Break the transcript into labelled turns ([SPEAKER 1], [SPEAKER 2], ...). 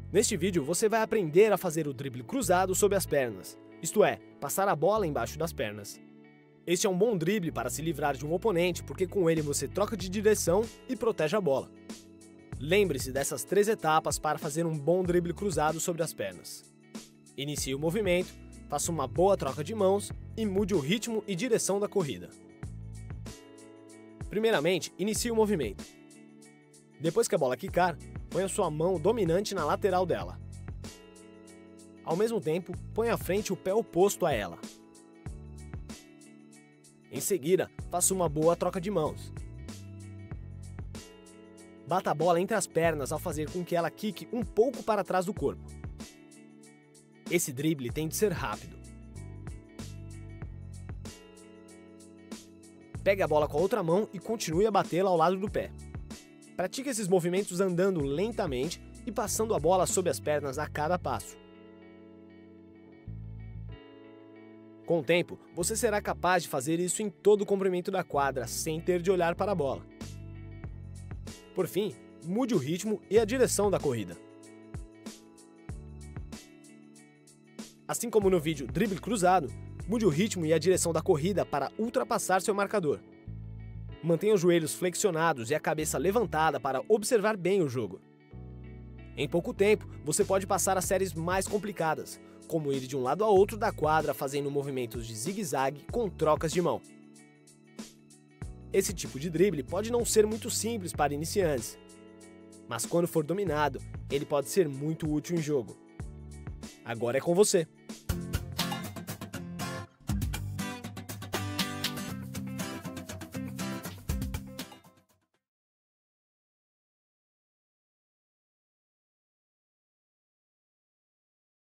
[SPEAKER 1] Neste vídeo você vai aprender a fazer o drible cruzado sob as pernas, isto é, passar a bola embaixo das pernas. Este é um bom drible para se livrar de um oponente porque com ele você troca de direção e protege a bola. Lembre-se dessas 3 etapas para fazer um bom drible cruzado sobre as pernas. Inicie o movimento, faça uma boa troca de mãos e mude o ritmo e direção da corrida. Primeiramente, inicie o movimento. Depois que a bola quicar, ponha sua mão dominante na lateral dela. Ao mesmo tempo, ponha à frente o pé oposto a ela. Em seguida, faça uma boa troca de mãos. Bata a bola entre as pernas ao fazer com que ela quique um pouco para trás do corpo. Esse drible tem de ser rápido. Pegue a bola com a outra mão e continue a batê-la ao lado do pé. Pratique esses movimentos andando lentamente e passando a bola sob as pernas a cada passo. Com o tempo, você será capaz de fazer isso em todo o comprimento da quadra, sem ter de olhar para a bola. Por fim, mude o ritmo e a direção da corrida. Assim como no vídeo drible cruzado, mude o ritmo e a direção da corrida para ultrapassar seu marcador. Mantenha os joelhos flexionados e a cabeça levantada para observar bem o jogo. Em pouco tempo, você pode passar a séries mais complicadas, como ir de um lado a outro da quadra fazendo movimentos de zigue-zague com trocas de mão. Esse tipo de drible pode não ser muito simples para iniciantes, mas quando for dominado, ele pode ser muito útil em jogo. Agora é com você!